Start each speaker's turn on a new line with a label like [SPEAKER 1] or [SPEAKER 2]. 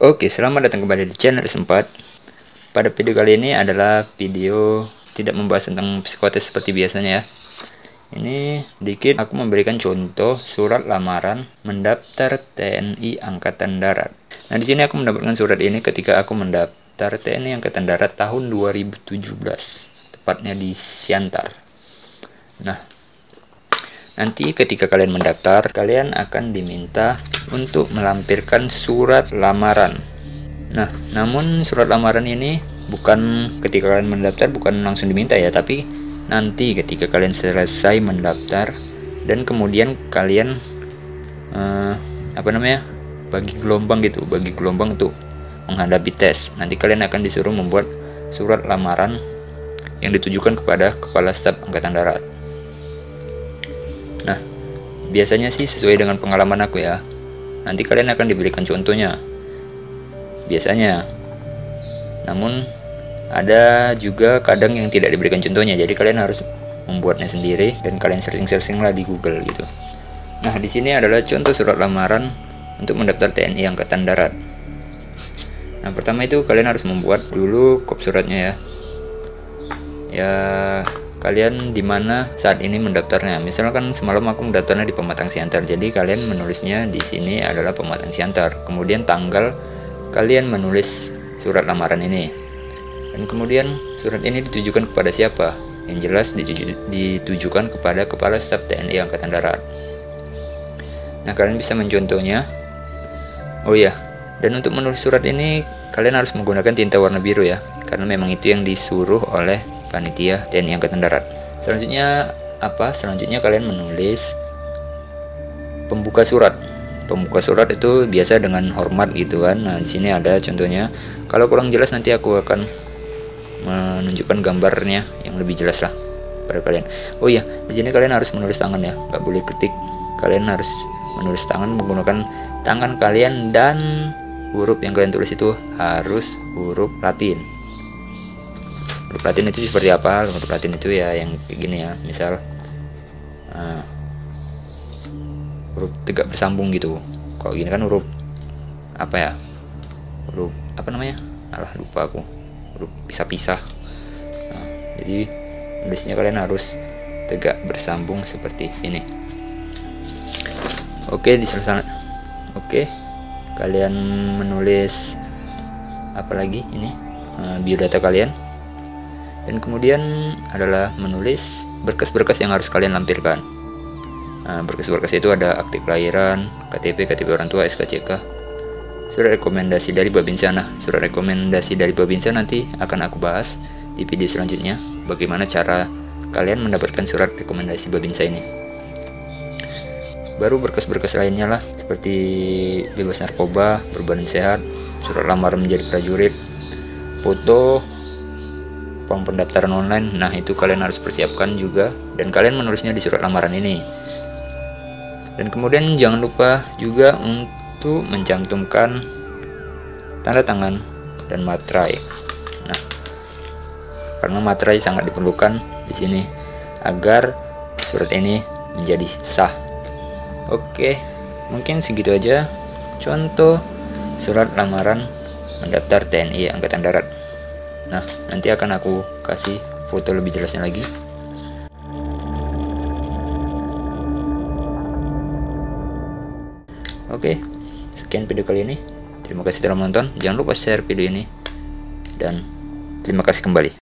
[SPEAKER 1] Oke, selamat datang kembali di channel Sempat. Pada video kali ini adalah video tidak membahas tentang psikotes seperti biasanya ya. Ini dikit aku memberikan contoh surat lamaran mendaftar TNI Angkatan Darat. Nah, di sini aku mendapatkan surat ini ketika aku mendaftar TNI Angkatan Darat tahun 2017, tepatnya di Siantar. Nah, nanti ketika kalian mendaftar, kalian akan diminta untuk melampirkan surat lamaran. Nah, namun surat lamaran ini bukan ketika kalian mendaftar, bukan langsung diminta ya, tapi nanti ketika kalian selesai mendaftar dan kemudian kalian bagi gelombang untuk menghadapi tes. Nanti kalian akan disuruh membuat surat lamaran yang ditujukan kepada Kepala Staf Angkatan Darat. Nah, biasanya sih sesuai dengan pengalaman aku ya. Nanti kalian akan diberikan contohnya. Biasanya. Namun ada juga kadang yang tidak diberikan contohnya. Jadi kalian harus membuatnya sendiri dan kalian searching lah di Google gitu. Nah, di sini adalah contoh surat lamaran untuk mendaftar TNI Angkatan Darat. Nah, pertama itu kalian harus membuat dulu kop suratnya ya. Ya, kalian dimana saat ini mendaftarnya. Misalkan semalam aku mendaftarnya di Pematang Siantar, jadi kalian menulisnya di sini adalah Pematang Siantar. Kemudian tanggal kalian menulis surat lamaran ini, dan kemudian surat ini ditujukan kepada siapa? Yang jelas ditujukan kepada Kepala Staf TNI Angkatan Darat. Nah, kalian bisa mencontohnya. Oh ya, dan untuk menulis surat ini kalian harus menggunakan tinta warna biru ya, karena memang itu yang disuruh oleh panitia TNI Angkatan Darat. Selanjutnya kalian menulis pembuka surat. Pembuka surat itu biasa dengan hormat gitu kan. Nah, di sini ada contohnya. Kalau kurang jelas nanti aku akan menunjukkan gambarnya yang lebih jelas lah pada kalian. Oh iya, di sini kalian harus menulis tangan ya, nggak boleh ketik. Kalian harus menulis tangan menggunakan tangan kalian, dan huruf yang kalian tulis itu harus huruf Latin. Huruf Latin itu seperti apa? Huruf Latin itu ya yang kayak gini ya, misal huruf tegak bersambung gitu. Kalau gini kan huruf apa ya? Huruf apa namanya? Alah, lupa aku. Huruf pisah-pisah. Nah, jadi tulisnya kalian harus tegak bersambung seperti ini. Oke, kalian menulis apa lagi ini? Biodata kalian. Dan kemudian adalah menulis berkas-berkas yang harus kalian lampirkan. Nah, berkas-berkas itu ada akte kelahiran, KTP orang tua, SKCK, surat rekomendasi dari Babinsa. Nah, surat rekomendasi dari Babinsa nanti akan aku bahas di video selanjutnya, bagaimana cara kalian mendapatkan surat rekomendasi Babinsa ini. Baru berkas-berkas lainnya lah, seperti bebas narkoba, berbadan sehat, surat lamaran menjadi prajurit, foto, form pendaftaran online. Nah, itu kalian harus persiapkan juga, dan kalian menulisnya di surat lamaran ini. Dan kemudian jangan lupa juga untuk mencantumkan tanda tangan dan materai. Nah, karena materai sangat diperlukan di sini agar surat ini menjadi sah. Oke, mungkin segitu aja contoh surat lamaran mendaftar TNI Angkatan Darat. Nah, nanti akan aku kasih foto lebih jelasnya lagi. Oke, sekian video kali ini. Terima kasih telah menonton. Jangan lupa share video ini, dan terima kasih kembali.